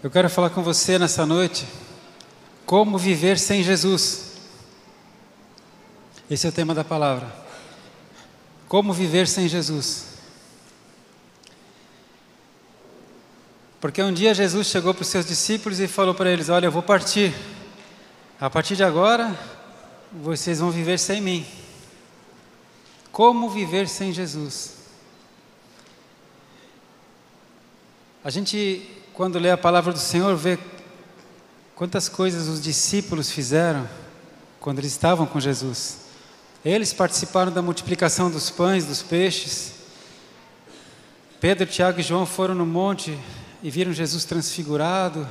Eu quero falar com você nessa noite, como viver sem Jesus. Esse é o tema da palavra. Como viver sem Jesus. Porque um dia Jesus chegou para os seus discípulos e falou para eles: olha, eu vou partir. A partir de agora, vocês vão viver sem mim. Como viver sem Jesus? A gente, quando lê a palavra do Senhor, vê quantas coisas os discípulos fizeram quando eles estavam com Jesus. Eles participaram da multiplicação dos pães, dos peixes. Pedro, Tiago e João foram no monte e viram Jesus transfigurado.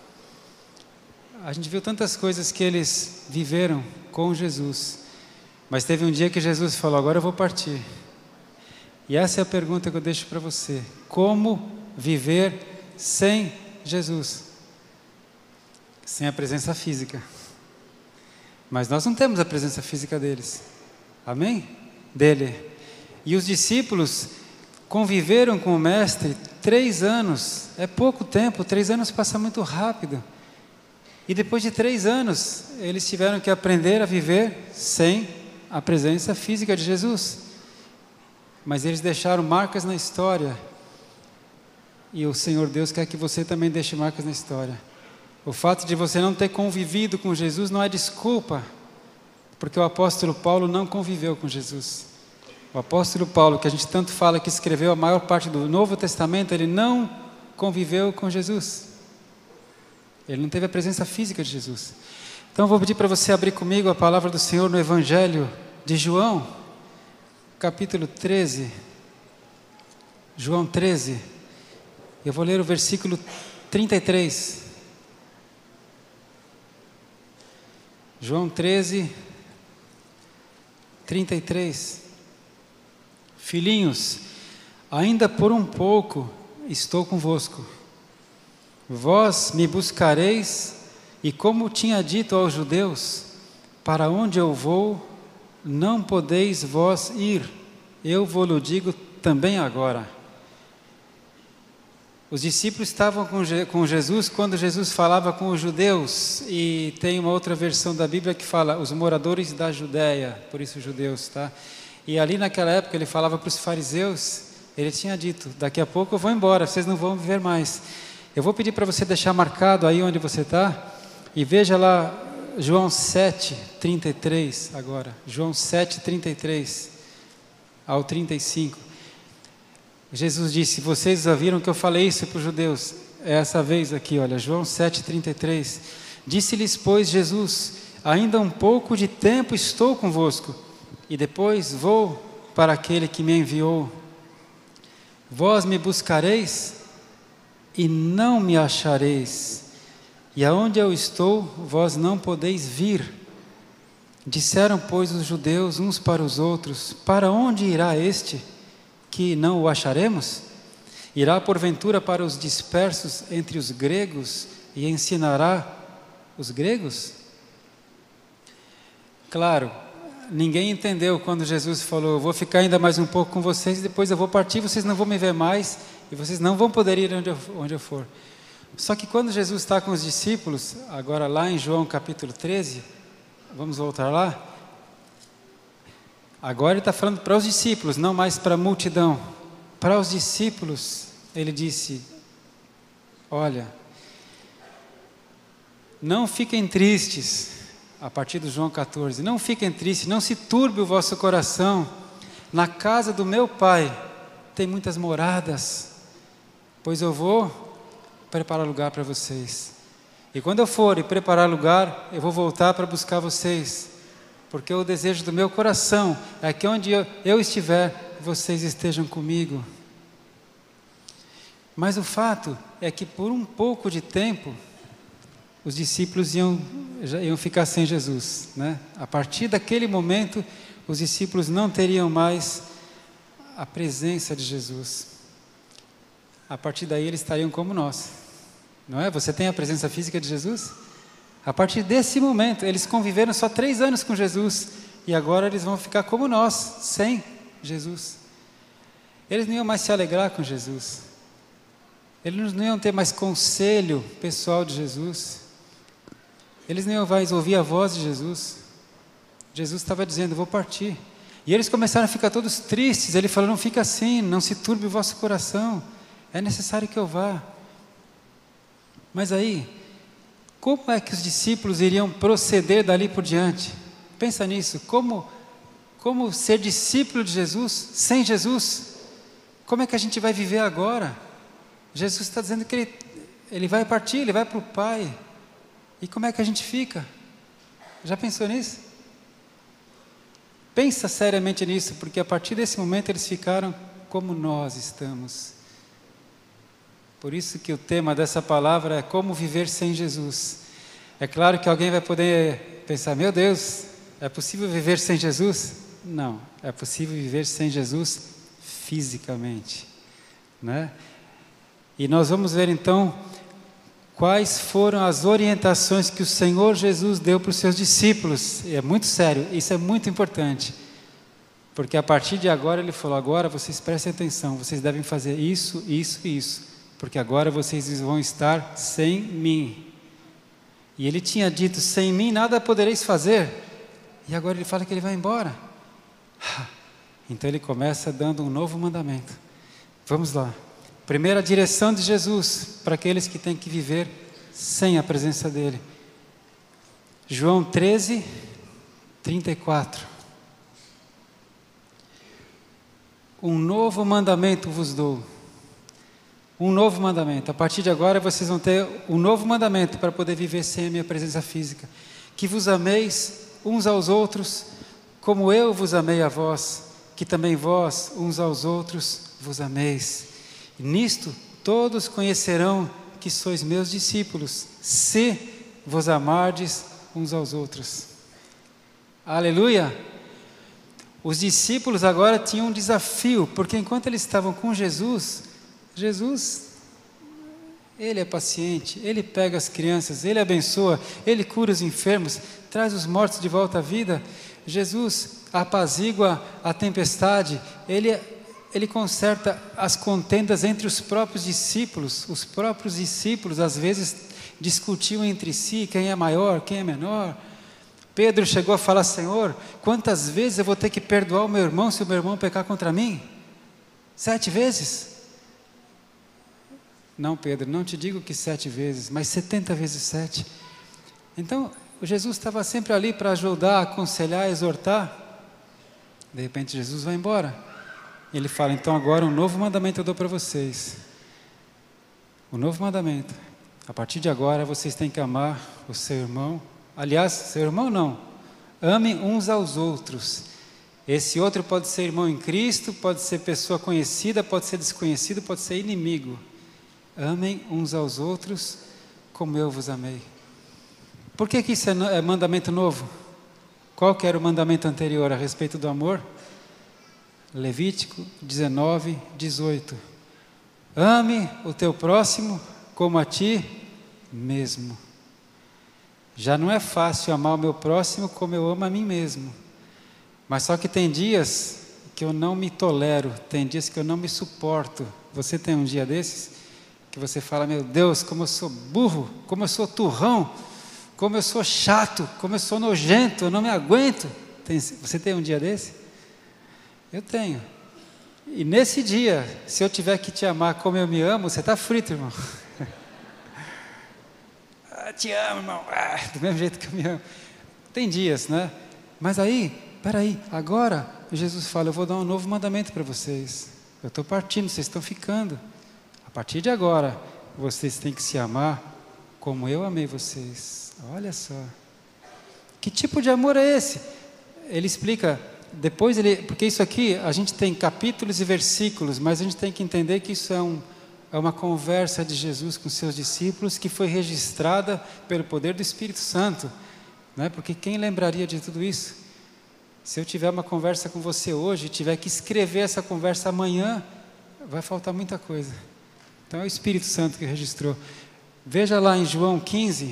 A gente viu tantas coisas que eles viveram com Jesus. Mas teve um dia que Jesus falou: agora eu vou partir. E essa é a pergunta que eu deixo para você: como viver sem Jesus? Sem a presença física. Mas nós não temos a presença física deles. Amém? Dele. E os discípulos conviveram com o Mestre 3 anos. É pouco tempo, 3 anos passa muito rápido. E depois de 3 anos, eles tiveram que aprender a viver sem a presença física de Jesus. Mas eles deixaram marcas na história. E o Senhor Deus quer que você também deixe marcas na história. O fato de você não ter convivido com Jesus não é desculpa, porque o apóstolo Paulo não conviveu com Jesus. O apóstolo Paulo, que a gente tanto fala que escreveu a maior parte do Novo Testamento, ele não conviveu com Jesus. Ele não teve a presença física de Jesus. Então eu vou pedir para você abrir comigo a palavra do Senhor no Evangelho de João, capítulo 13. João 13. Eu vou ler o versículo 33. João 13, 33. Filhinhos, ainda por um pouco estou convosco. Vós me buscareis, e como tinha dito aos judeus, para onde eu vou, não podeis vós ir. Eu vou-lo digo também agora. Os discípulos estavam com Jesus quando Jesus falava com os judeus, e tem uma outra versão da Bíblia que fala os moradores da Judéia, por isso judeus, tá? E ali naquela época ele falava para os fariseus, ele tinha dito: daqui a pouco eu vou embora, vocês não vão viver mais. Eu vou pedir para você deixar marcado aí onde você está, e veja lá João 7, 33 agora, João 7, 33 ao 35. Jesus disse: vocês ouviram que eu falei isso para os judeus. É essa vez aqui, olha, João 7,33. Disse-lhes, pois, Jesus: ainda um pouco de tempo estou convosco, e depois vou para aquele que me enviou. Vós me buscareis, e não me achareis, e aonde eu estou, vós não podeis vir. Disseram, pois, os judeus uns para os outros: para onde irá este, que não o acharemos? Irá porventura para os dispersos entre os gregos e ensinará os gregos? Claro, ninguém entendeu quando Jesus falou: eu vou ficar ainda mais um pouco com vocês, depois eu vou partir, vocês não vão me ver mais, e vocês não vão poder ir onde eu for. Só que quando Jesus está com os discípulos, agora lá em João capítulo 13, vamos voltar lá. Agora ele está falando para os discípulos, não mais para a multidão. Para os discípulos, ele disse: olha, não fiquem tristes, a partir do João 14, não fiquem tristes, não se turbe o vosso coração. Na casa do meu Pai tem muitas moradas, pois eu vou preparar lugar para vocês. E quando eu for e preparar lugar, eu vou voltar para buscar vocês. Porque o desejo do meu coração é que onde eu estiver, vocês estejam comigo. Mas o fato é que por um pouco de tempo, os discípulos iam ficar sem Jesus, né? A partir daquele momento, os discípulos não teriam mais a presença de Jesus. A partir daí eles estariam como nós, não é? Você tem a presença física de Jesus? A partir desse momento, eles conviveram só 3 anos com Jesus, e agora eles vão ficar como nós, sem Jesus. Eles não iam mais se alegrar com Jesus. Eles não iam ter mais conselho pessoal de Jesus. Eles não iam mais ouvir a voz de Jesus. Jesus estava dizendo, vou partir. E eles começaram a ficar todos tristes. Ele falou, não fica assim, não se turbe o vosso coração. É necessário que eu vá. Mas aí, como é que os discípulos iriam proceder dali por diante? Pensa nisso, como ser discípulo de Jesus sem Jesus? Como é que a gente vai viver agora? Jesus está dizendo que ele vai partir, ele vai para o Pai. E como é que a gente fica? Já pensou nisso? Pensa seriamente nisso, porque a partir desse momento eles ficaram como nós estamos. Por isso que o tema dessa palavra é como viver sem Jesus. É claro que alguém vai poder pensar, meu Deus, é possível viver sem Jesus? Não, é possível viver sem Jesus fisicamente, né? E nós vamos ver então quais foram as orientações que o Senhor Jesus deu para os seus discípulos. E é muito sério, isso é muito importante, porque a partir de agora ele falou, agora vocês prestem atenção, vocês devem fazer isso, isso e isso, porque agora vocês vão estar sem mim. E ele tinha dito, sem mim nada podereis fazer, e agora ele fala que ele vai embora. Então ele começa dando um novo mandamento. Vamos lá. Primeira direção de Jesus para aqueles que têm que viver sem a presença dele. João 13, 34. Um novo mandamento vos dou. Um novo mandamento. A partir de agora vocês vão ter um novo mandamento para poder viver sem a minha presença física. Que vos ameis uns aos outros, como eu vos amei a vós, que também vós uns aos outros vos ameis. E nisto todos conhecerão que sois meus discípulos, se vos amardes uns aos outros. Aleluia! Os discípulos agora tinham um desafio, porque enquanto eles estavam com Jesus, Ele é paciente, Ele pega as crianças, Ele abençoa, Ele cura os enfermos, traz os mortos de volta à vida. Jesus apazigua a tempestade, Ele conserta as contendas entre os próprios discípulos. Os próprios discípulos às vezes discutiam entre si quem é maior, quem é menor. Pedro chegou a falar, Senhor, quantas vezes eu vou ter que perdoar o meu irmão se o meu irmão pecar contra mim? 7 vezes? Não, Pedro, não te digo que 7 vezes, mas 70 vezes 7. Então, Jesus estava sempre ali para ajudar, aconselhar, exortar. De repente Jesus vai embora. Ele fala, então agora um novo mandamento eu dou para vocês. O novo mandamento. A partir de agora vocês têm que amar o seu irmão. Aliás, seu irmão não. Amem uns aos outros. Esse outro pode ser irmão em Cristo, pode ser pessoa conhecida, pode ser desconhecido, pode ser inimigo. Amem uns aos outros como eu vos amei. Por que isso é mandamento novo? Qual que era o mandamento anterior a respeito do amor? Levítico 19, 18. Ame o teu próximo como a ti mesmo. Já não é fácil amar o meu próximo como eu amo a mim mesmo. Mas só que tem dias que eu não me tolero, tem dias que eu não me suporto. Você tem um dia desses que você fala, meu Deus, como eu sou burro, como eu sou turrão, como eu sou chato, como eu sou nojento, eu não me aguento. Você tem um dia desse? Eu tenho. E nesse dia, se eu tiver que te amar como eu me amo, você está frito, irmão. Te amo, irmão. Do mesmo jeito que eu me amo. Tem dias, né? Mas aí, peraí, agora Jesus fala, eu vou dar um novo mandamento para vocês. Eu estou partindo, vocês estão ficando. A partir de agora, vocês têm que se amar como eu amei vocês. Olha só. Que tipo de amor é esse? Ele explica, depois porque isso aqui, a gente tem capítulos e versículos, mas a gente tem que entender que isso é uma conversa de Jesus com seus discípulos que foi registrada pelo poder do Espírito Santo, né? Porque quem lembraria de tudo isso? Se eu tiver uma conversa com você hoje, tiver que escrever essa conversa amanhã, vai faltar muita coisa. Então é o Espírito Santo que registrou. Veja lá em João 15,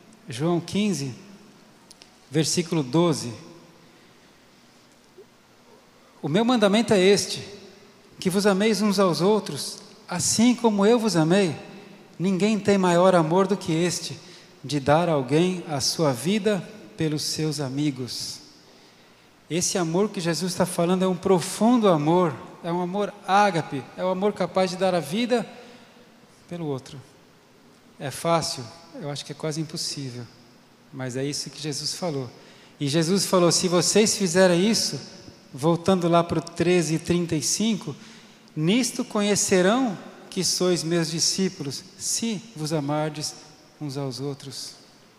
versículo 12. O meu mandamento é este, que vos ameis uns aos outros, assim como eu vos amei, ninguém tem maior amor do que este, de dar a alguém a sua vida pelos seus amigos. Esse amor que Jesus está falando é um profundo amor, é um amor ágape, é um amor capaz de dar a vida pelo outro. É fácil? Eu acho que é quase impossível, mas é isso que Jesus falou. E Jesus falou, se vocês fizerem isso, voltando lá para o 13:35, nisto conhecerão que sois meus discípulos, se vos amardes uns aos outros.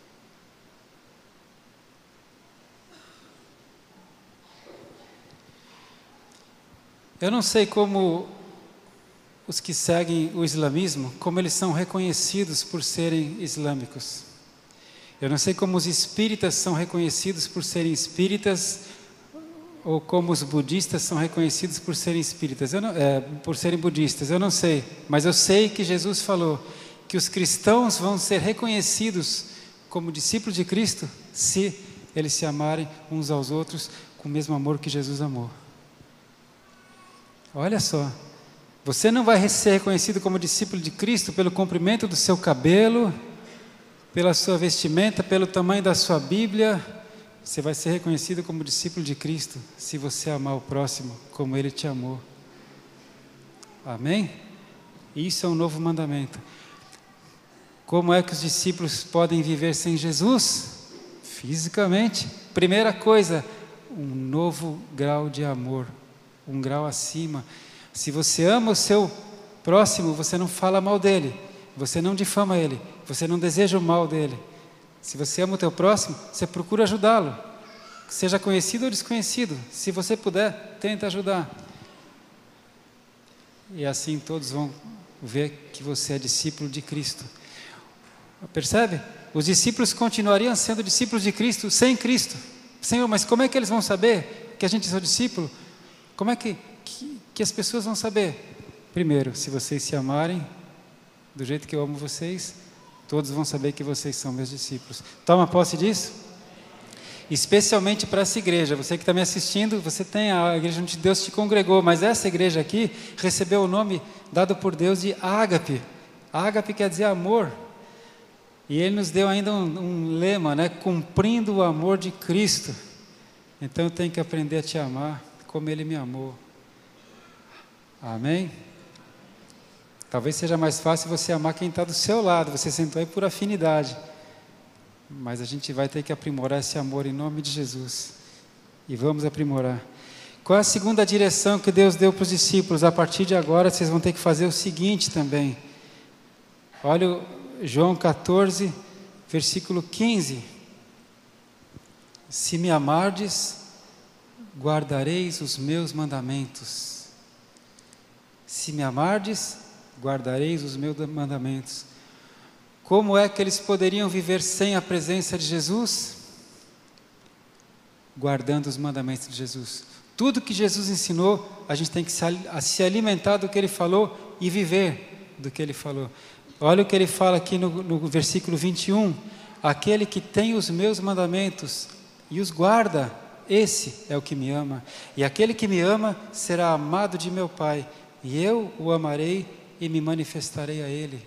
Eu não sei como os que seguem o islamismo, como eles são reconhecidos por serem islâmicos. Eu não sei como os espíritas são reconhecidos por serem espíritas, ou como os budistas são reconhecidos por serem espíritas, por serem budistas, eu não sei. Mas eu sei que Jesus falou que os cristãos vão ser reconhecidos como discípulos de Cristo, se eles se amarem uns aos outros com o mesmo amor que Jesus amou. Olha só, você não vai ser reconhecido como discípulo de Cristo pelo comprimento do seu cabelo, pela sua vestimenta, pelo tamanho da sua Bíblia. Você vai ser reconhecido como discípulo de Cristo se você amar o próximo como Ele te amou. Amém? Isso é um novo mandamento. Como é que os discípulos podem viver sem Jesus? Fisicamente. Primeira coisa, um novo grau de amor, um grau acima. Se você ama o seu próximo, você não fala mal dele, você não difama ele, você não deseja o mal dele. Se você ama o teu próximo, você procura ajudá-lo, seja conhecido ou desconhecido. Se você puder, tenta ajudar. E assim todos vão ver que você é discípulo de Cristo. Percebe? Os discípulos continuariam sendo discípulos de Cristo sem Cristo. Senhor, mas como é que eles vão saber que a gente é seu discípulo? Como é que as pessoas vão saber? Primeiro, se vocês se amarem do jeito que eu amo vocês, todos vão saber que vocês são meus discípulos. Toma posse disso? Especialmente para essa igreja. Você que está me assistindo, você tem a igreja onde Deus te congregou, mas essa igreja aqui recebeu o nome dado por Deus de ágape. Ágape quer dizer amor. E Ele nos deu ainda um lema, né? Cumprindo o amor de Cristo. Então eu tenho que aprender a te amar como Ele me amou. Amém? Talvez seja mais fácil você amar quem está do seu lado, você sentou aí por afinidade. Mas a gente vai ter que aprimorar esse amor em nome de Jesus. E vamos aprimorar. Qual é a segunda direção que Deus deu para os discípulos? A partir de agora vocês vão ter que fazer o seguinte também. Olha João 14, versículo 15. Se me amardes, guardareis os meus mandamentos. Se me amardes, guardareis os meus mandamentos. Como é que eles poderiam viver sem a presença de Jesus? Guardando os mandamentos de Jesus. Tudo que Jesus ensinou, a gente tem que se alimentar do que Ele falou e viver do que Ele falou. Olha o que Ele fala aqui no versículo 21. Aquele que tem os meus mandamentos e os guarda, esse é o que me ama. E aquele que me ama será amado de meu Pai. E eu o amarei e me manifestarei a Ele.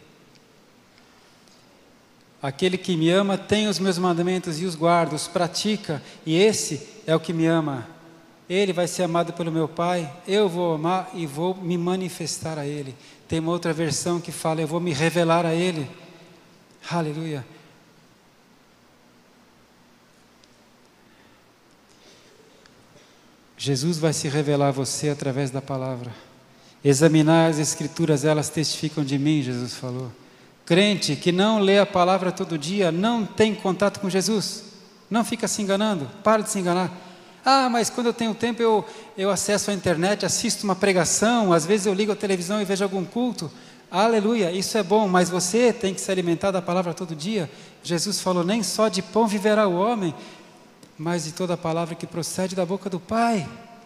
Aquele que me ama tem os meus mandamentos e os guarda, os pratica, e esse é o que me ama. Ele vai ser amado pelo meu Pai, eu vou amar e vou me manifestar a Ele. Tem uma outra versão que fala, eu vou me revelar a Ele. Aleluia. Jesus vai se revelar a você através da palavra. Examinar as Escrituras, elas testificam de mim, Jesus falou. Crente que não lê a palavra todo dia, não tem contato com Jesus, não fica se enganando, para de se enganar. Ah, mas quando eu tenho tempo eu acesso a internet, assisto uma pregação, às vezes eu ligo a televisão e vejo algum culto. Aleluia, isso é bom, mas você tem que se alimentar da palavra todo dia. Jesus falou, nem só de pão viverá o homem, mas de toda a palavra que procede da boca do Pai.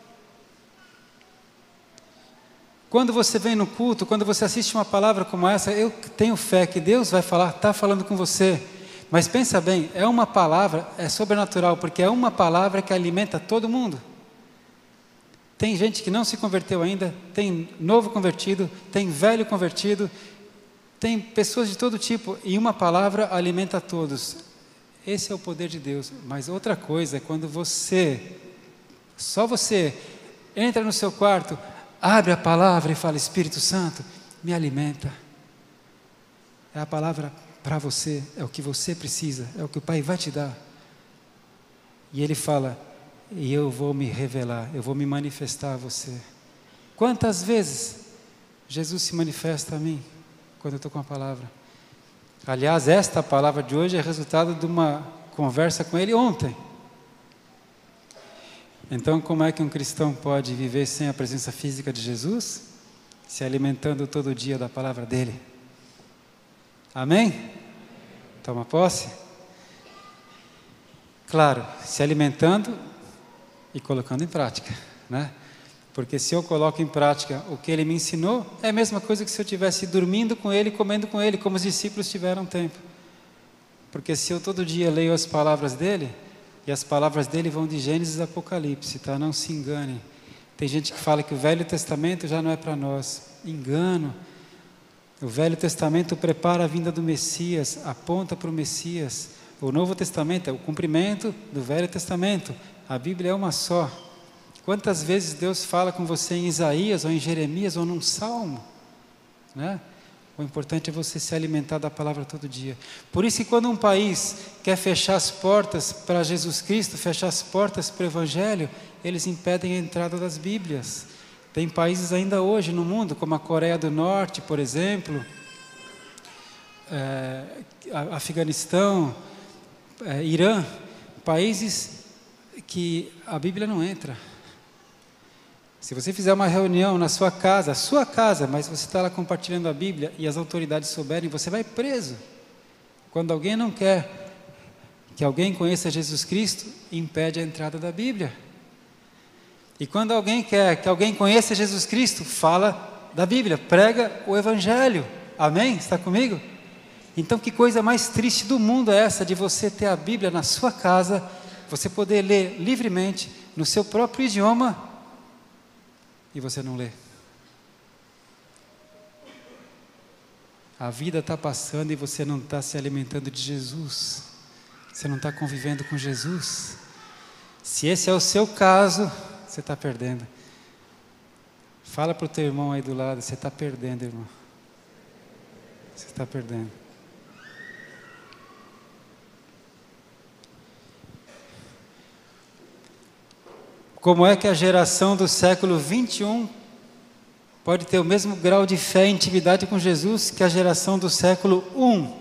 Quando você vem no culto, quando você assiste uma palavra como essa, eu tenho fé que Deus vai falar, está falando com você. Mas pensa bem, é uma palavra, é sobrenatural, porque é uma palavra que alimenta todo mundo. Tem gente que não se converteu ainda, tem novo convertido, tem velho convertido, tem pessoas de todo tipo, e uma palavra alimenta todos. Esse é o poder de Deus. Mas outra coisa é quando só você, entra no seu quarto, abre a palavra e fala: Espírito Santo, me alimenta. É a palavra para você, é o que você precisa, é o que o Pai vai te dar. E Ele fala: e eu vou me revelar, eu vou me manifestar a você. Quantas vezes Jesus se manifesta a mim, quando eu estou com a palavra? Aliás, esta palavra de hoje é resultado de uma conversa com Ele ontem. Então, como é que um cristão pode viver sem a presença física de Jesus? Se alimentando todo dia da palavra dEle. Amém? Toma posse? Claro, se alimentando e colocando em prática, né? Porque se eu coloco em prática o que Ele me ensinou, é a mesma coisa que se eu estivesse dormindo com Ele, comendo com Ele, como os discípulos tiveram tempo. Porque se eu todo dia leio as palavras dEle, e as palavras dEle vão de Gênesis a Apocalipse, tá? Não se engane. Tem gente que fala que o Velho Testamento já não é para nós. Engano. O Velho Testamento prepara a vinda do Messias, aponta para o Messias. O Novo Testamento é o cumprimento do Velho Testamento. A Bíblia é uma só. Quantas vezes Deus fala com você em Isaías, ou em Jeremias, ou num Salmo, né? O importante é você se alimentar da palavra todo dia. Por isso que quando um país quer fechar as portas para Jesus Cristo, fechar as portas para o Evangelho, eles impedem a entrada das Bíblias. Tem países ainda hoje no mundo, como a Coreia do Norte, por exemplo, Afeganistão, Irã, países que a Bíblia não entra. Se você fizer uma reunião na sua casa, mas você está lá compartilhando a Bíblia e as autoridades souberem, você vai preso. Quando alguém não quer que alguém conheça Jesus Cristo, impede a entrada da Bíblia. E quando alguém quer que alguém conheça Jesus Cristo, fala da Bíblia, prega o Evangelho. Amém? Está comigo? Então, que coisa mais triste do mundo é essa de você ter a Bíblia na sua casa, você poder ler livremente, no seu próprio idioma, e você não lê. A vida está passando e você não está se alimentando de Jesus. Você não está convivendo com Jesus. Se esse é o seu caso, você está perdendo. Fala para o teu irmão aí do lado: você está perdendo, irmão. Você está perdendo. Como é que a geração do século 21 pode ter o mesmo grau de fé e intimidade com Jesus que a geração do século 1?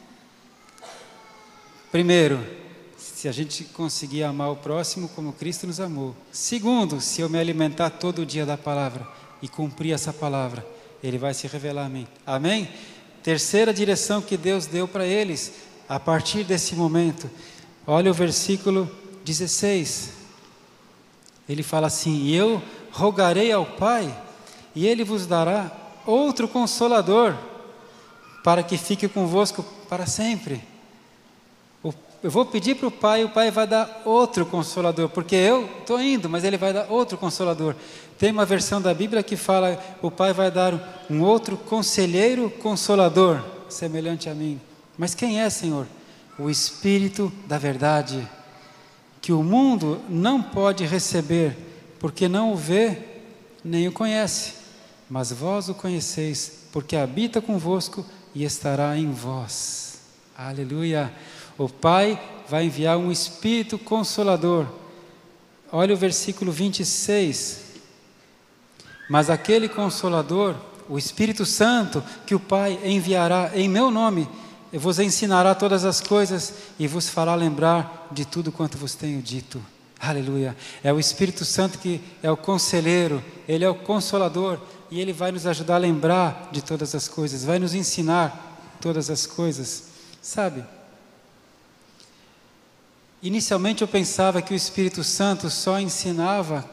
Primeiro, se a gente conseguir amar o próximo como Cristo nos amou. Segundo, se eu me alimentar todo dia da palavra e cumprir essa palavra, Ele vai se revelar a mim. Amém? Terceira direção que Deus deu para eles, a partir desse momento. Olha o versículo 16. Ele fala assim: e eu rogarei ao Pai, e Ele vos dará outro Consolador, para que fique convosco para sempre. Eu vou pedir para o Pai vai dar outro Consolador, porque eu estou indo, mas Ele vai dar outro Consolador. Tem uma versão da Bíblia que fala: o Pai vai dar um outro Conselheiro Consolador, semelhante a mim. Mas quem é, Senhor? O Espírito da verdade, que o mundo não pode receber, porque não o vê, nem o conhece. Mas vós o conheceis, porque habita convosco e estará em vós. Aleluia! O Pai vai enviar um Espírito Consolador. Olha o versículo 26. Mas aquele Consolador, o Espírito Santo, que o Pai enviará em meu nome, vos ensinará todas as coisas e vos fará lembrar de tudo quanto vos tenho dito. Aleluia! É o Espírito Santo que é o conselheiro, Ele é o Consolador, e Ele vai nos ajudar a lembrar de todas as coisas, vai nos ensinar todas as coisas. Sabe? Inicialmente eu pensava que o Espírito Santo só ensinasse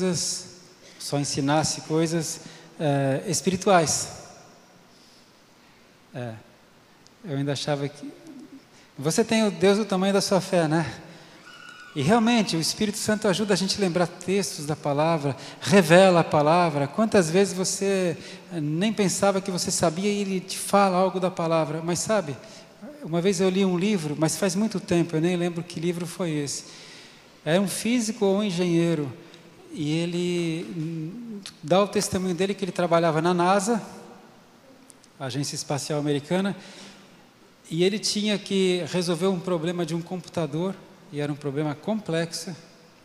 coisas espirituais. Eu ainda achava que... Você tem o Deus do tamanho da sua fé, né? E realmente o Espírito Santo ajuda a gente a lembrar textos da palavra, revela a palavra. Quantas vezes você nem pensava que você sabia e ele te fala algo da palavra. Mas sabe, uma vez eu li um livro, mas faz muito tempo, eu nem lembro que livro foi esse. Era um físico ou um engenheiro, e ele dá o testemunho dele que ele trabalhava na NASA, Agência Espacial Americana, e ele tinha que resolver um problema de um computador, e era um problema complexo,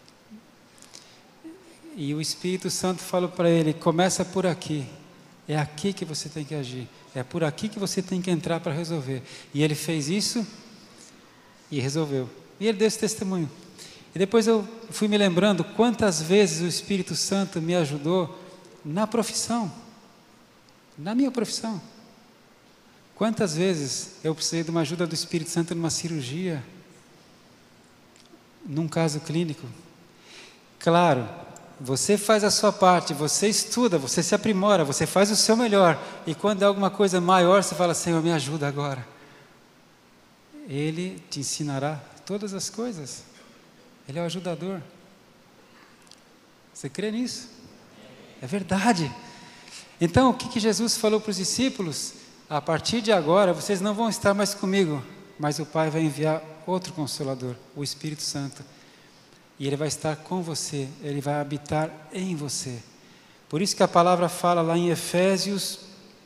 e o Espírito Santo falou para ele: começa por aqui, é aqui que você tem que agir, é por aqui que você tem que entrar para resolver. E ele fez isso e resolveu, e ele deu esse testemunho. E depois eu fui me lembrando quantas vezes o Espírito Santo me ajudou na profissão, na minha profissão. Quantas vezes eu precisei de uma ajuda do Espírito Santo numa cirurgia, num caso clínico. Claro, você faz a sua parte, você estuda, você se aprimora, você faz o seu melhor. E quando é alguma coisa maior, você fala: Senhor, me ajuda agora. Ele te ensinará todas as coisas. Ele é o ajudador. Você crê nisso? É verdade. Então, o que Jesus falou para os discípulos? A partir de agora, vocês não vão estar mais comigo, mas o Pai vai enviar outro Consolador, o Espírito Santo. E Ele vai estar com você, Ele vai habitar em você. Por isso que a palavra fala lá em Efésios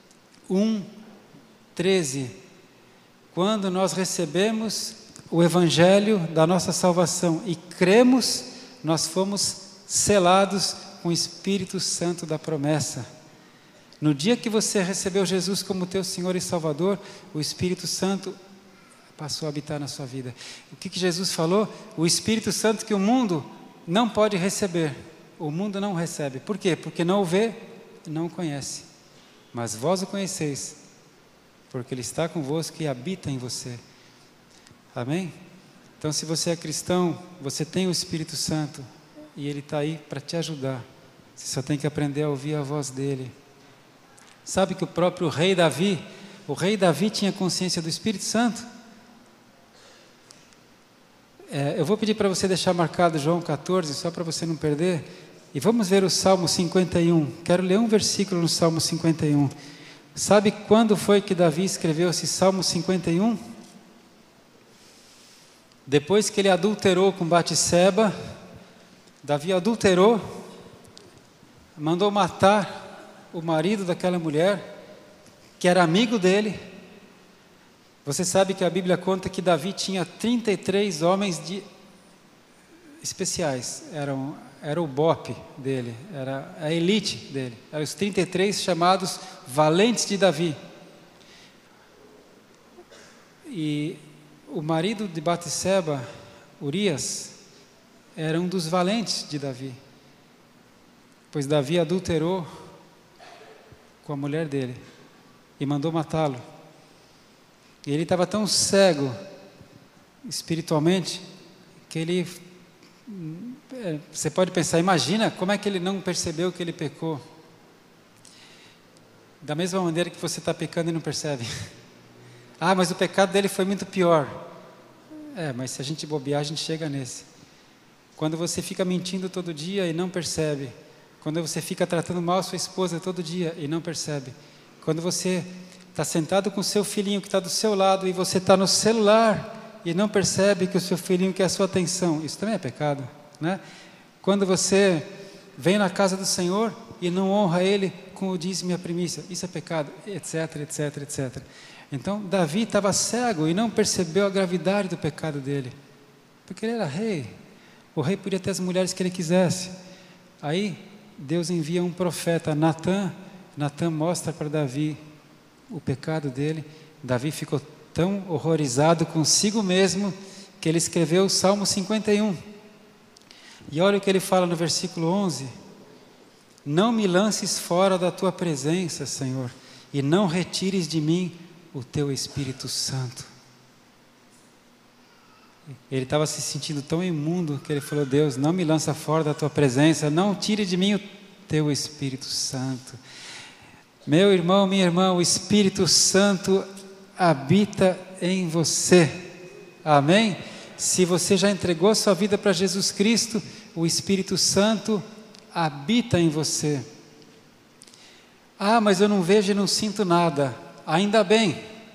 1:13. Quando nós recebemos o Evangelho da nossa salvação e cremos, nós fomos selados com o Espírito Santo da promessa. No dia que você recebeu Jesus como teu Senhor e Salvador, o Espírito Santo passou a habitar na sua vida. O que Jesus falou? O Espírito Santo que o mundo não pode receber. O mundo não recebe. Por quê? Porque não o vê, não o conhece. Mas vós o conheceis, porque Ele está convosco e habita em você. Amém? Então, se você é cristão, você tem o Espírito Santo e Ele está aí para te ajudar. Você só tem que aprender a ouvir a voz dEle. Sabe que o próprio rei Davi tinha consciência do Espírito Santo? Eu vou pedir para você deixar marcado João 14, só para você não perder. E vamos ver o Salmo 51. Quero ler um versículo no Salmo 51. Sabe quando foi que Davi escreveu esse Salmo 51? Depois que ele adulterou com Batseba, Davi adulterou, mandou matar o marido daquela mulher, que era amigo dele. Você sabe que a Bíblia conta que Davi tinha 33 homens especiais, era o BOP dele, era a elite dele, eram os 33 chamados valentes de Davi. E o marido de Batseba, Urias, era um dos valentes de Davi, pois Davi adulterou com a mulher dele e mandou matá-lo. E ele estava tão cego espiritualmente que ele, você pode pensar, imagina como é que ele não percebeu que ele pecou. Da mesma maneira que você está pecando e não percebe. Ah, mas o pecado dele foi muito pior. Mas se a gente bobear, a gente chega nesse. Quando você fica mentindo todo dia e não percebe. Quando você fica tratando mal a sua esposa todo dia e não percebe. Quando você está sentado com o seu filhinho que está do seu lado e você está no celular e não percebe que o seu filhinho quer a sua atenção. Isso também é pecado, né? Quando você vem na casa do Senhor e não honra Ele com o dízimo e a primícia. Isso é pecado, etc, etc, etc. Então, Davi estava cego e não percebeu a gravidade do pecado dele. Porque ele era rei. O rei podia ter as mulheres que ele quisesse. Aí, Deus envia um profeta, Natã. Natã mostra para Davi o pecado dele. Davi ficou tão horrorizado consigo mesmo que ele escreveu o Salmo 51. E olha o que ele fala no versículo 11. Não me lances fora da tua presença, Senhor, e não retires de mim o teu Espírito Santo. Ele estava se sentindo tão imundo que ele falou: Deus, não me lança fora da tua presença, não tire de mim o teu Espírito Santo. Meu irmão, minha irmã, o Espírito Santo habita em você. Amém? se você já entregou a sua vida para Jesus Cristo, o Espírito Santo habita em você. Ah, mas eu não vejo e não sinto nada. Ainda bem.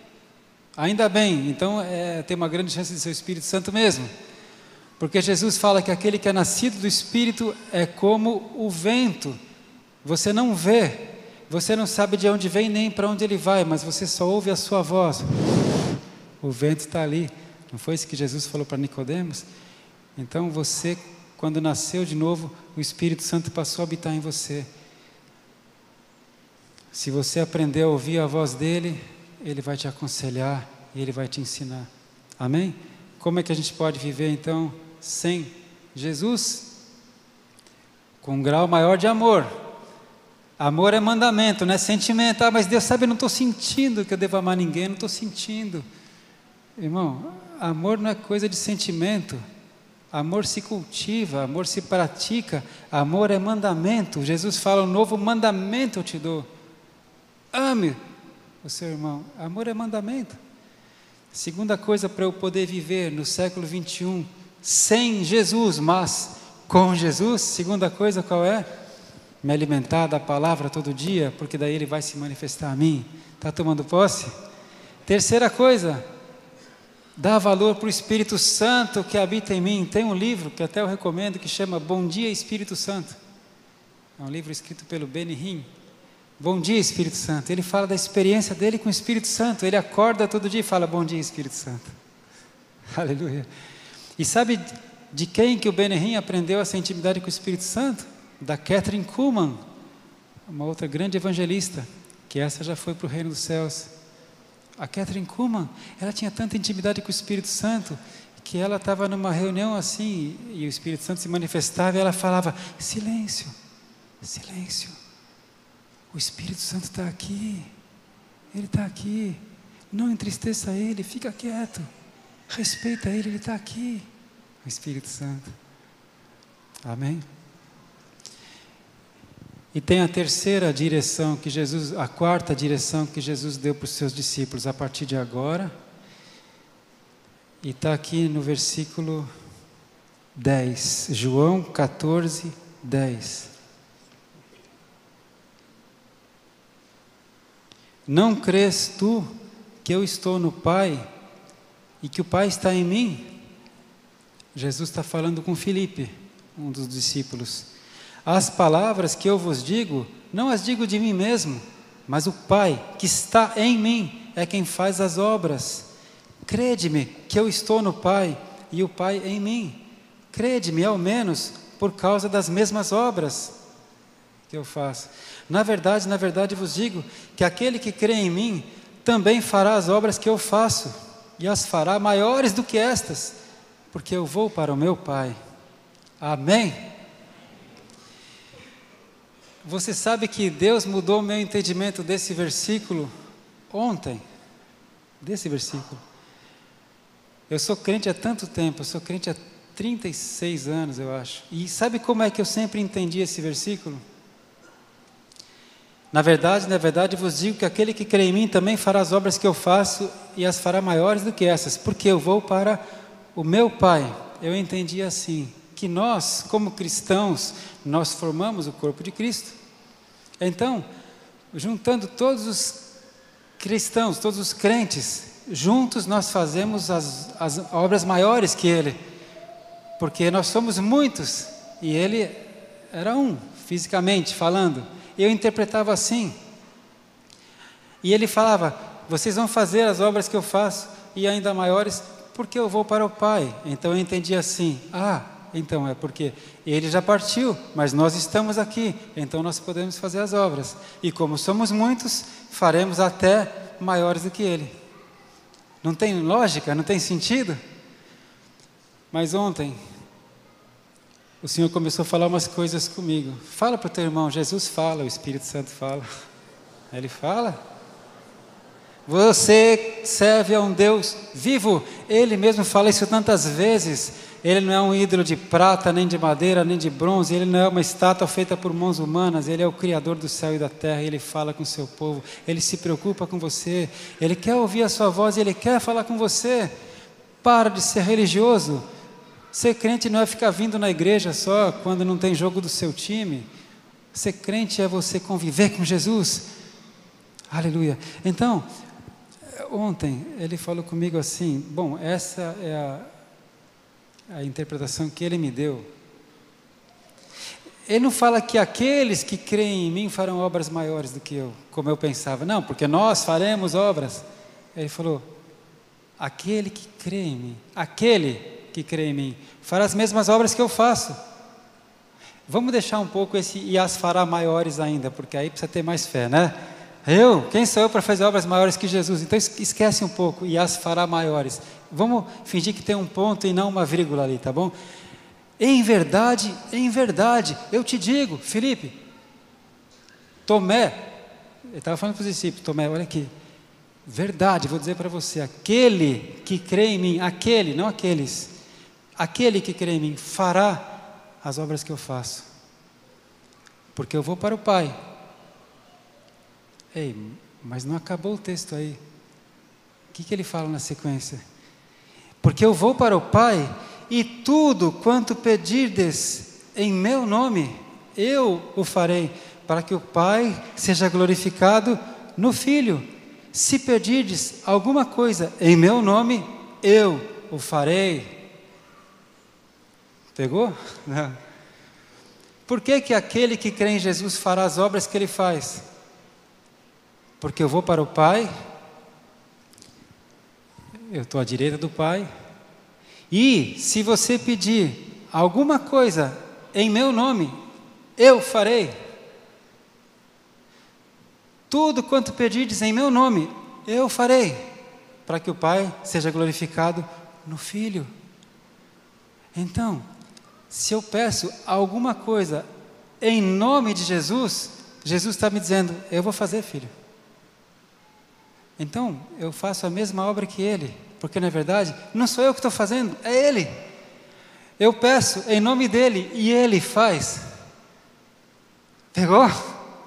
Então tem uma grande chance de ser o Espírito Santo mesmo. Porque Jesus fala que aquele que é nascido do Espírito é como o vento. Você não vê, você não sabe de onde vem nem para onde ele vai, mas você só ouve a sua voz. O vento está ali. Não foi isso que Jesus falou para Nicodemos? Então você, quando nasceu de novo, o Espírito Santo passou a habitar em você. Se você aprender a ouvir a voz dele, ele vai te aconselhar e ele vai te ensinar. Amém? Como é que a gente pode viver então sem Jesus? Com um grau maior de amor. Amor é mandamento, não é sentimento. Ah, mas Deus sabe, eu não estou sentindo que eu devo amar ninguém, não estou sentindo. Irmão, amor não é coisa de sentimento. Amor se cultiva, amor se pratica, amor é mandamento. Jesus fala, um novo mandamento eu te dou. Ame o seu irmão. Amor é mandamento. Segunda coisa para eu poder viver no século 21, sem Jesus, mas com Jesus, segunda coisa qual é? Me alimentar da palavra todo dia, porque daí ele vai se manifestar a mim. Está tomando posse? Terceira coisa, dá valor para o Espírito Santo que habita em mim. Tem um livro que até eu recomendo que chama Bom Dia Espírito Santo. É um livro escrito pelo Benny Hinn. Bom dia Espírito Santo. Ele fala da experiência dele com o Espírito Santo. Ele acorda todo dia e fala bom dia Espírito Santo. Aleluia. E sabe de quem que o Benny Hinn aprendeu essa intimidade com o Espírito Santo? Da Kathryn Kuhlman, uma outra grande evangelista, que essa já foi para o reino dos céus. A Kathryn Kuhlman, ela tinha tanta intimidade com o Espírito Santo, que ela estava numa reunião assim, e o Espírito Santo se manifestava, e ela falava, silêncio, silêncio, o Espírito Santo está aqui, ele está aqui, não entristeça ele, fica quieto, respeita ele está aqui, o Espírito Santo. Amém? E tem a terceira direção que Jesus, a quarta direção que Jesus deu para os seus discípulos a partir de agora. E está aqui no versículo 10, João 14, 10. Não crês tu que eu estou no Pai e que o Pai está em mim? Jesus está falando com Filipe, um dos discípulos. As palavras que eu vos digo, não as digo de mim mesmo, mas o Pai que está em mim é quem faz as obras. Crede-me que eu estou no Pai e o Pai em mim. Crede-me ao menos por causa das mesmas obras que eu faço. Na verdade vos digo que aquele que crê em mim também fará as obras que eu faço e as fará maiores do que estas, porque eu vou para o meu Pai. Amém? Você sabe que Deus mudou o meu entendimento desse versículo ontem? Desse versículo. Eu sou crente há tanto tempo, eu sou crente há 36 anos, eu acho. E sabe como é que eu sempre entendi esse versículo? Na verdade vos digo que aquele que crê em mim também fará as obras que eu faço e as fará maiores do que essas, porque eu vou para o meu Pai. Eu entendi assim, que nós, como cristãos, nós formamos o corpo de Cristo. Então, juntando todos os cristãos, todos os crentes, juntos nós fazemos as obras maiores que Ele, porque nós somos muitos, e Ele era um, fisicamente falando. Eu interpretava assim, e Ele falava, vocês vão fazer as obras que eu faço, e ainda maiores, porque eu vou para o Pai. Então eu entendi assim, então é porque Ele já partiu, mas nós estamos aqui, então nós podemos fazer as obras. E como somos muitos, faremos até maiores do que Ele. Não tem lógica? Não tem sentido? Mas ontem, o Senhor começou a falar umas coisas comigo. Fala para o teu irmão, Jesus fala, o Espírito Santo fala. Ele fala. Você serve a um Deus vivo. Ele mesmo fala isso tantas vezes. Ele não é um ídolo de prata, nem de madeira, nem de bronze. Ele não é uma estátua feita por mãos humanas. Ele é o Criador do céu e da terra. Ele fala com o seu povo. Ele se preocupa com você. Ele quer ouvir a sua voz e Ele quer falar com você. Para de ser religioso. Ser crente não é ficar vindo na igreja só quando não tem jogo do seu time. Ser crente é você conviver com Jesus. Aleluia. Então, ontem ele falou comigo assim, bom, essa é a interpretação que ele me deu. Ele não fala que aqueles que creem em mim farão obras maiores do que eu, como eu pensava. Não, porque nós faremos obras. Ele falou, aquele que crê em mim, fará as mesmas obras que eu faço. Vamos deixar um pouco esse e as fará maiores ainda, porque aí precisa ter mais fé, né? Quem sou eu para fazer obras maiores que Jesus? Então esquece um pouco, e as fará maiores. Vamos fingir que tem um ponto e não uma vírgula ali, tá bom? Em verdade, eu te digo, Felipe, Tomé, ele estava falando para os discípulos, Tomé, olha aqui, verdade, vou dizer para você, aquele que crê em mim, aquele, não aqueles, aquele que crê em mim, fará as obras que eu faço, porque eu vou para o Pai. Ei, mas não acabou o texto aí. O que ele fala na sequência? Porque eu vou para o Pai, e tudo quanto pedirdes em meu nome, eu o farei, para que o Pai seja glorificado no Filho. Se pedirdes alguma coisa em meu nome, eu o farei. Pegou? Não. Por que aquele que crê em Jesus fará as obras que ele faz? Porque eu vou para o Pai, eu estou à direita do Pai, e se você pedir alguma coisa em meu nome, eu farei. Tudo quanto pedirdes em meu nome, eu farei, para que o Pai seja glorificado no Filho. Então, se eu peço alguma coisa em nome de Jesus, Jesus está me dizendo, eu vou fazer, filho. Então, eu faço a mesma obra que Ele, porque na verdade, não sou eu que estou fazendo, é Ele. Eu peço em nome dEle e Ele faz. Pegou?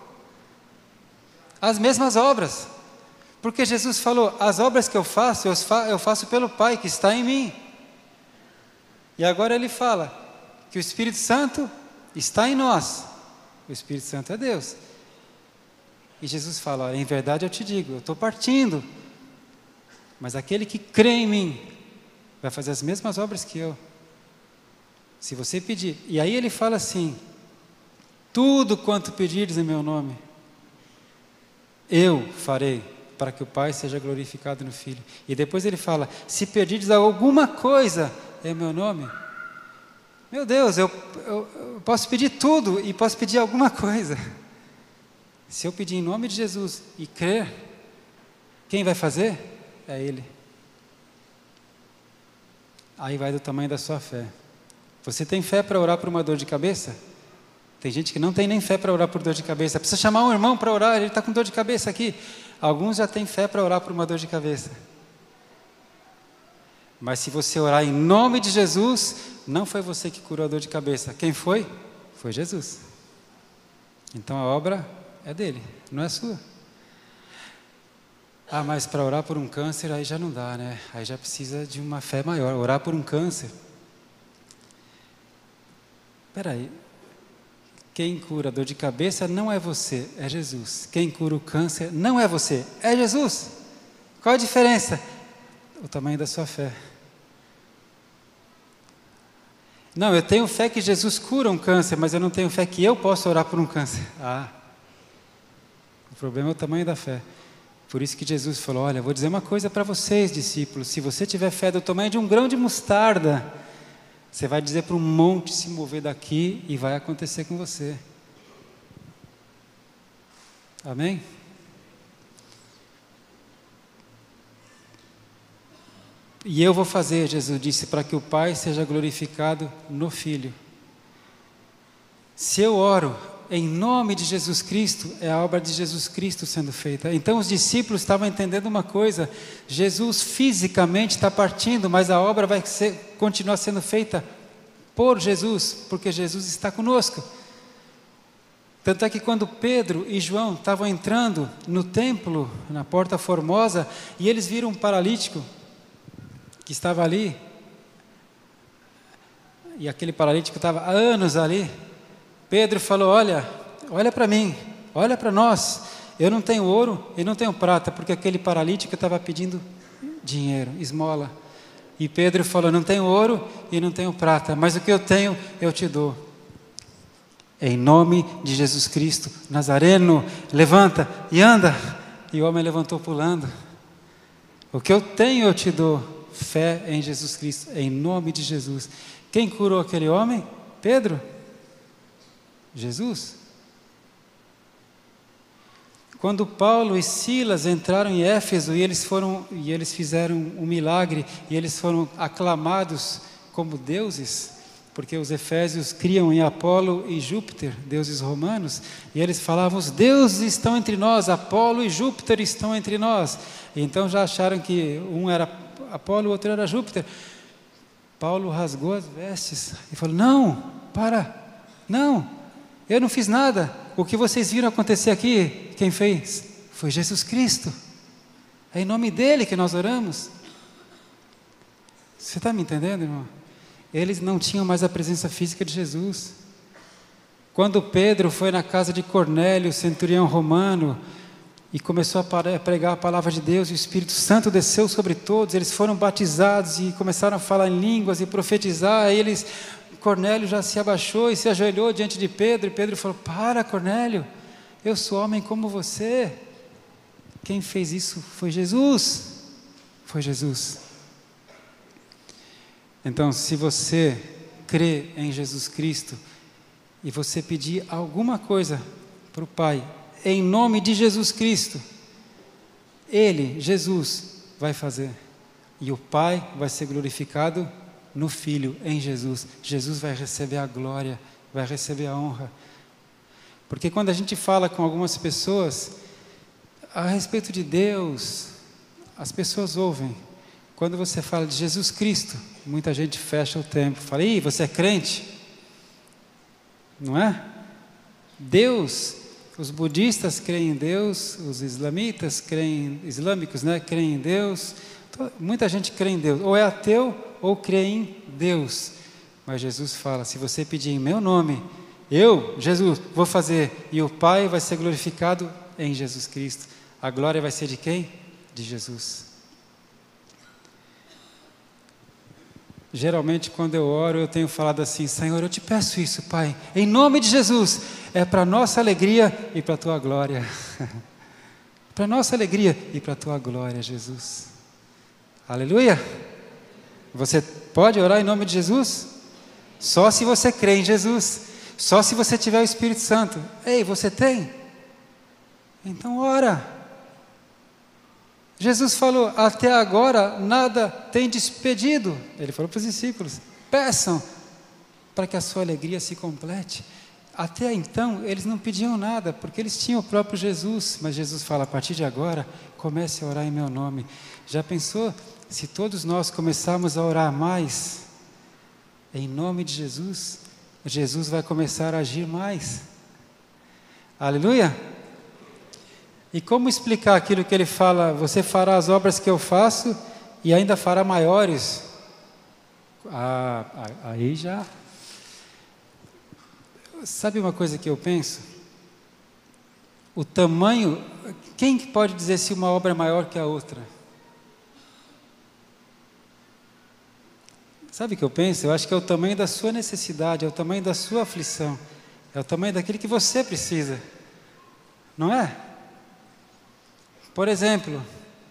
As mesmas obras, porque Jesus falou, as obras que eu faço pelo Pai que está em mim. E agora Ele fala que o Espírito Santo está em nós, o Espírito Santo é Deus. E Jesus fala, olha, em verdade eu te digo, eu estou partindo, mas aquele que crê em mim, vai fazer as mesmas obras que eu, se você pedir. E aí Ele fala assim, tudo quanto pedirdes em meu nome, eu farei, para que o Pai seja glorificado no Filho. E depois Ele fala, se pedirdes alguma coisa em meu nome, meu Deus, eu posso pedir tudo e posso pedir alguma coisa. Se eu pedir em nome de Jesus e crer, quem vai fazer? É Ele. Aí vai do tamanho da sua fé. Você tem fé para orar por uma dor de cabeça? Tem gente que não tem nem fé para orar por dor de cabeça. Precisa chamar um irmão para orar, ele está com dor de cabeça aqui. Alguns já têm fé para orar por uma dor de cabeça. Mas se você orar em nome de Jesus, não foi você que curou a dor de cabeça. Quem foi? Foi Jesus. Então a obra é dele, não é sua. Ah, mas para orar por um câncer aí já não dá, né? Aí já precisa de uma fé maior. Orar por um câncer. Espera aí. Quem cura a dor de cabeça não é você, é Jesus. Quem cura o câncer não é você, é Jesus. Qual a diferença? O tamanho da sua fé. Não, eu tenho fé que Jesus cura um câncer, mas eu não tenho fé que eu possa orar por um câncer. O problema é o tamanho da fé. Por isso que Jesus falou, olha, vou dizer uma coisa para vocês, discípulos, se você tiver fé do tamanho de um grão de mostarda, você vai dizer para um monte se mover daqui e vai acontecer com você. Amém? E eu vou fazer, Jesus disse, para que o Pai seja glorificado no Filho. Se eu oro em nome de Jesus Cristo, é a obra de Jesus Cristo sendo feita. Então os discípulos estavam entendendo uma coisa, Jesus fisicamente está partindo, mas a obra vai continuar sendo feita por Jesus, porque Jesus está conosco. Tanto é que quando Pedro e João estavam entrando no templo, na porta formosa, e eles viram um paralítico, que estava ali, e aquele paralítico estava há anos ali, Pedro falou: olha para mim, olha para nós, eu não tenho ouro e não tenho prata, porque aquele paralítico estava pedindo dinheiro, esmola. E Pedro falou: não tenho ouro e não tenho prata, mas o que eu tenho eu te dou. Em nome de Jesus Cristo Nazareno, levanta e anda. E o homem levantou pulando. O que eu tenho eu te dou. Fé em Jesus Cristo, em nome de Jesus. Quem curou aquele homem? Pedro? Jesus? Quando Paulo e Silas entraram em Éfeso e eles fizeram um milagre e eles foram aclamados como deuses, porque os efésios criam em Apolo e Júpiter, deuses romanos, e eles falavam: os deuses estão entre nós, Apolo e Júpiter estão entre nós. E então já acharam que um era Apolo, o outro era Júpiter. Paulo rasgou as vestes e falou: não, não, eu não fiz nada. O que vocês viram acontecer aqui, quem fez? Foi Jesus Cristo. É em nome dele que nós oramos. Você está me entendendo, irmão? Eles não tinham mais a presença física de Jesus. Quando Pedro foi na casa de Cornélio, centurião romano, e começou a pregar a palavra de Deus, e o Espírito Santo desceu sobre todos, eles foram batizados e começaram a falar em línguas e profetizar. Cornélio já se abaixou e se ajoelhou diante de Pedro, e Pedro falou: para, Cornélio, eu sou homem como você. Quem fez isso foi Jesus. Foi Jesus. Então, se você crê em Jesus Cristo e você pedir alguma coisa para o Pai, em nome de Jesus Cristo, Ele, Jesus, vai fazer. E o Pai vai ser glorificado no Filho, em Jesus. Jesus vai receber a glória, vai receber a honra. Porque quando a gente fala com algumas pessoas a respeito de Deus, as pessoas ouvem. Quando você fala de Jesus Cristo, muita gente fecha o tempo, fala: ih, você é crente? Não é? Deus, os budistas creem em Deus, os islâmicos creem em Deus, muita gente crê em Deus, ou é ateu ou crê em Deus. Mas Jesus fala: se você pedir em meu nome, eu, Jesus, vou fazer, e o Pai vai ser glorificado em Jesus Cristo. A glória vai ser de quem? De Jesus. Geralmente quando eu oro eu tenho falado assim: Senhor, eu te peço isso, Pai, em nome de Jesus, é para nossa alegria e para a tua glória. Para nossa alegria e para a tua glória, Jesus. Aleluia. Você pode orar em nome de Jesus? Só se você crê em Jesus, só se você tiver o Espírito Santo. Ei, você tem? Então ora. Jesus falou: até agora nada tem despedido. Ele falou para os discípulos: peçam para que a sua alegria se complete. Até então eles não pediam nada, porque eles tinham o próprio Jesus. Mas Jesus fala: a partir de agora, comece a orar em meu nome. Já pensou se todos nós começarmos a orar mais em nome de Jesus? Jesus vai começar a agir mais. Aleluia. E como explicar aquilo que ele fala: você fará as obras que eu faço e ainda fará maiores? Aí já... Sabe uma coisa que eu penso? O tamanho... Quem pode dizer se uma obra é maior que a outra? Sabe o que eu penso? Eu acho que é o tamanho da sua necessidade, é o tamanho da sua aflição, é o tamanho daquilo que você precisa. Não é? Por exemplo,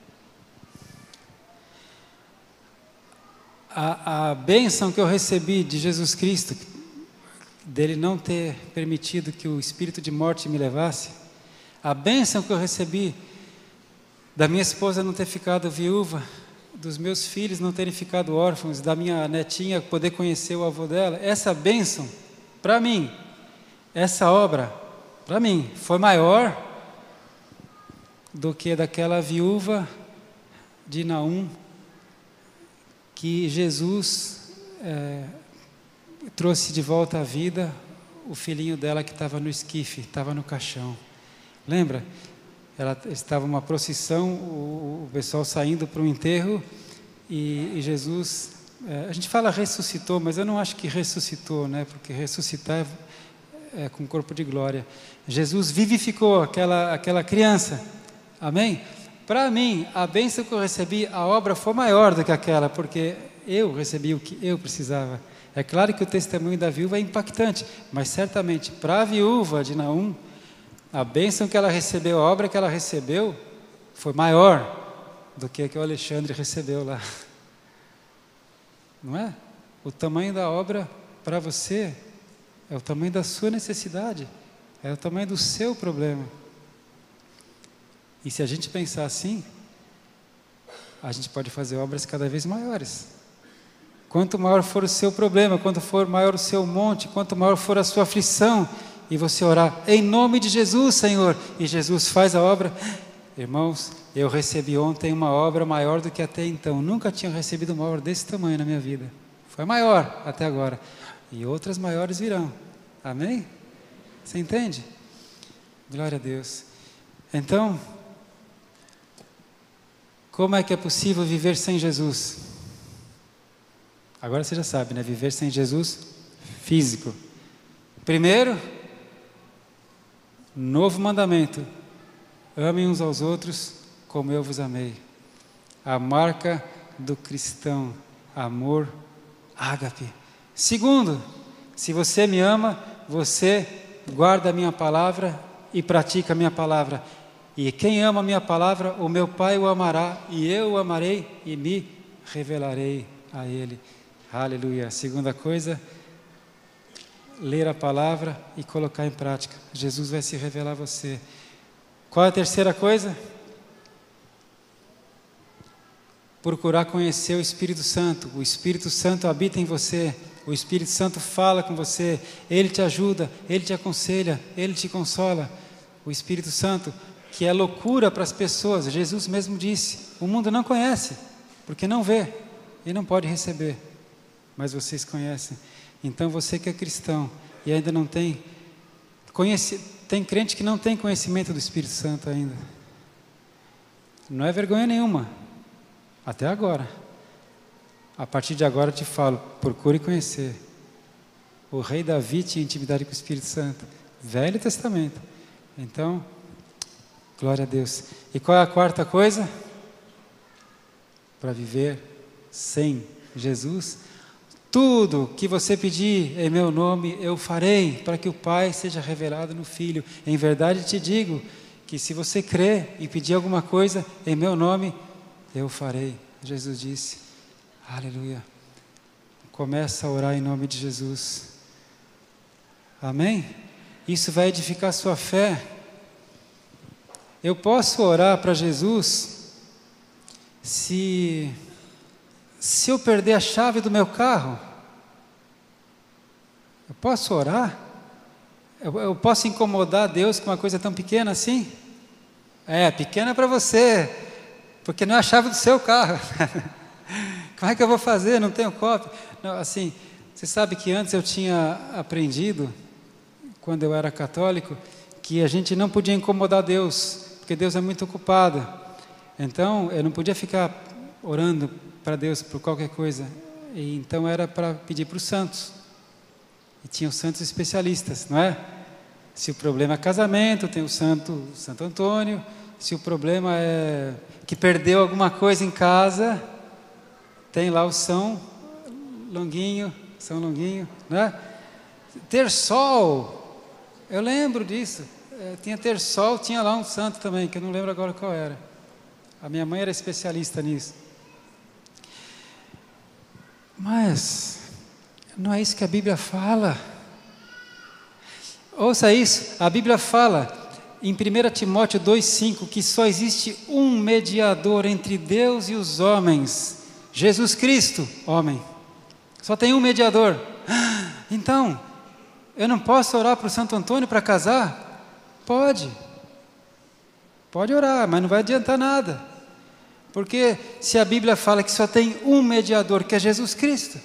a bênção que eu recebi de Jesus Cristo, dele não ter permitido que o espírito de morte me levasse, a bênção que eu recebi da minha esposa não ter ficado viúva, dos meus filhos não terem ficado órfãos, da minha netinha poder conhecer o avô dela, essa bênção, para mim, essa obra, para mim, foi maior do que daquela viúva de Naum, que Jesus trouxe de volta à vida o filhinho dela que estava no esquife, estava no caixão. Lembra? Ela estava uma procissão, o pessoal saindo para o enterro, e Jesus, a gente fala ressuscitou, mas eu não acho que ressuscitou, né? Porque ressuscitar é com corpo de glória. Jesus vivificou aquela criança, amém? Para mim, a bênção que eu recebi, a obra foi maior do que aquela, porque eu recebi o que eu precisava. É claro que o testemunho da viúva é impactante, mas certamente para a viúva de Naum, a bênção que ela recebeu, a obra que ela recebeu, foi maior do que a que o Alexandre recebeu lá. Não é? O tamanho da obra para você é o tamanho da sua necessidade, é o tamanho do seu problema. E se a gente pensar assim, a gente pode fazer obras cada vez maiores. Quanto maior for o seu problema, quanto for maior o seu monte, quanto maior for a sua aflição, e você orar, em nome de Jesus, Senhor, e Jesus faz a obra. Irmãos, eu recebi ontem uma obra maior do que até então. Nunca tinha recebido uma obra desse tamanho na minha vida. Foi maior até agora. E outras maiores virão. Amém? Você entende? Glória a Deus. Então, como é que é possível viver sem Jesus? Agora você já sabe, né? Viver sem Jesus físico. Primeiro, novo mandamento. Amem uns aos outros como eu vos amei. A marca do cristão. Amor, ágape. Segundo, se você me ama, você guarda a minha palavra e pratica a minha palavra. E quem ama a minha palavra, o meu Pai o amará, e eu o amarei e me revelarei a ele. Aleluia. Segunda coisa, ler a palavra e colocar em prática. Jesus vai se revelar a você. Qual é a terceira coisa? Procurar conhecer o Espírito Santo. O Espírito Santo habita em você. O Espírito Santo fala com você. Ele te ajuda, ele te aconselha, ele te consola. O Espírito Santo, que é loucura para as pessoas. Jesus mesmo disse, o mundo não conhece, porque não vê e não pode receber. Mas vocês conhecem. Então você que é cristão e ainda não tem, tem crente que não tem conhecimento do Espírito Santo ainda. Não é vergonha nenhuma, até agora. A partir de agora eu te falo, procure conhecer. O rei Davi tinha intimidade com o Espírito Santo, Velho Testamento. Então, glória a Deus. E qual é a quarta coisa? Para viver sem Jesus, tudo que você pedir em meu nome, eu farei, para que o Pai seja revelado no Filho. Em verdade te digo, que se você crer e pedir alguma coisa em meu nome, eu farei. Jesus disse, aleluia. Começa a orar em nome de Jesus. Amém? Isso vai edificar a sua fé. Eu posso orar para Jesus se eu perder a chave do meu carro. Eu posso orar? Eu posso incomodar Deus com uma coisa tão pequena assim? Pequena para você, porque não é a chave do seu carro. Como é que eu vou fazer? Não tenho cópia. Não, assim, você sabe que antes eu tinha aprendido, quando eu era católico, que a gente não podia incomodar Deus, porque Deus é muito ocupado. Então, eu não podia ficar orando para Deus por qualquer coisa. E então era para pedir para os santos. E tinha os santos especialistas, não é? Se o problema é casamento, tem o Santo Antônio. Se o problema é que perdeu alguma coisa em casa, tem lá o São Longuinho, né? Terçol, eu lembro disso. Tinha Terçol, tinha lá um santo também, que eu não lembro agora qual era. A minha mãe era especialista nisso. Mas não é isso que a Bíblia fala. Ouça isso, a Bíblia fala em 1 Timóteo 2,5 que só existe um mediador entre Deus e os homens, Jesus Cristo, homem. Só tem um mediador. Então, eu não posso orar para o Santo Antônio para casar? Pode orar, mas não vai adiantar nada. Porque se a Bíblia fala que só tem um mediador, que é Jesus Cristo.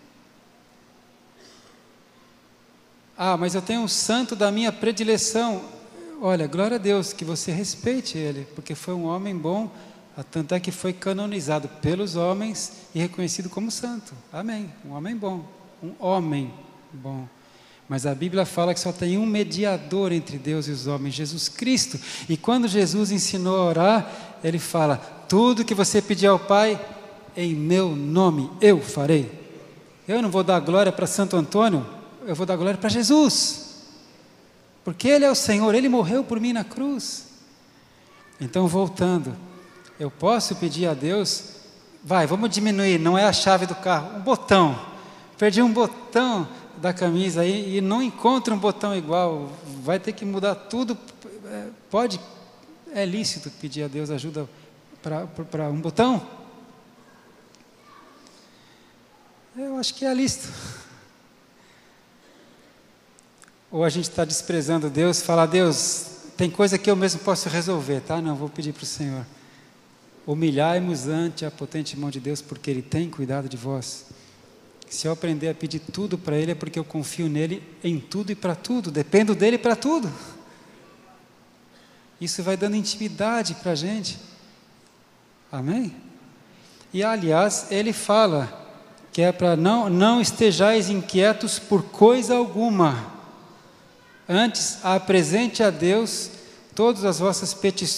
Mas eu tenho um santo da minha predileção. Olha, glória a Deus, que você respeite ele, porque foi um homem bom Tanto é que foi canonizado pelos homens e reconhecido como santo. Amém. Um homem bom. Um homem bom. Mas a Bíblia fala que só tem um mediador entre Deus e os homens, Jesus Cristo. E quando Jesus ensinou a orar, ele fala: tudo que você pedir ao Pai, em meu nome eu farei. Eu não vou dar glória para Santo Antônio, eu vou dar glória para Jesus. Porque Ele é o Senhor, Ele morreu por mim na cruz. Então, voltando, eu posso pedir a Deus, vamos diminuir, não é a chave do carro, um botão. Perdi um botão da camisa aí e não encontro um botão igual, vai ter que mudar tudo. É lícito pedir a Deus ajuda para um botão? Eu acho que é lícito. Ou a gente está desprezando Deus, fala: Deus, tem coisa que eu mesmo posso resolver, tá? Não, vou pedir para o Senhor. Humilhai-vos ante a potente mão de Deus, porque Ele tem cuidado de vós. Se eu aprender a pedir tudo para Ele, é porque eu confio nele em tudo e para tudo, dependo dele para tudo. Isso vai dando intimidade para a gente. Amém? E aliás, ele fala que é para não estejais inquietos por coisa alguma. Antes, apresente a Deus todas as vossas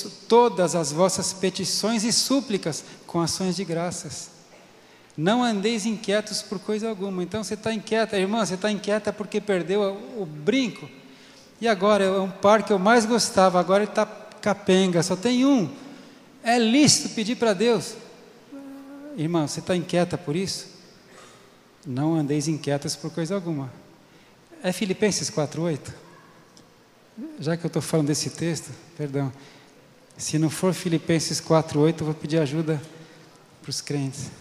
petições e súplicas com ações de graças. Não andeis inquietos por coisa alguma. Então você está inquieta, irmã, você está inquieta porque perdeu o brinco. E agora, é um par que eu mais gostava, agora ele está capenga, só tem um. É lícito pedir para Deus. Irmã, você está inquieta por isso? Não andeis inquietas por coisa alguma. É Filipenses 4:8? Já que eu estou falando desse texto, perdão. Se não for Filipenses 4:8, eu vou pedir ajuda para os crentes.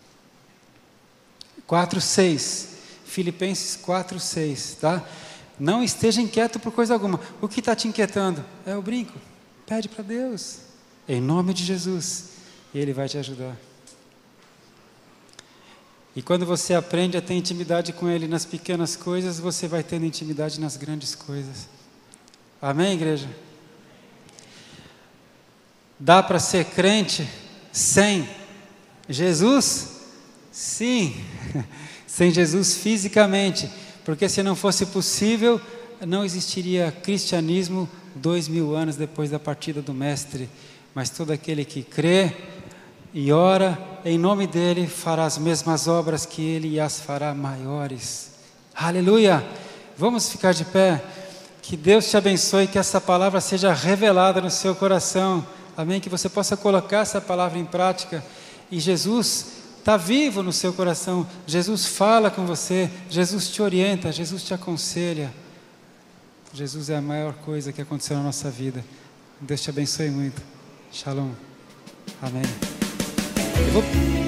4:6, Filipenses 4:6, tá? Não esteja inquieto por coisa alguma. O que está te inquietando? É o brinco. Pede para Deus, em nome de Jesus, e Ele vai te ajudar. E quando você aprende a ter intimidade com Ele nas pequenas coisas, você vai tendo intimidade nas grandes coisas. Amém, igreja? Dá para ser crente sem Jesus? Sim, sem Jesus fisicamente, porque se não fosse possível, não existiria cristianismo 2000 anos depois da partida do Mestre. Mas todo aquele que crê e ora em nome dele fará as mesmas obras que ele e as fará maiores. Aleluia! Vamos ficar de pé. Que Deus te abençoe, que essa palavra seja revelada no seu coração. Amém? Que você possa colocar essa palavra em prática. E Jesus está vivo no seu coração. Jesus fala com você. Jesus te orienta. Jesus te aconselha. Jesus é a maior coisa que aconteceu na nossa vida. Deus te abençoe muito. Shalom. Amém. Eu vou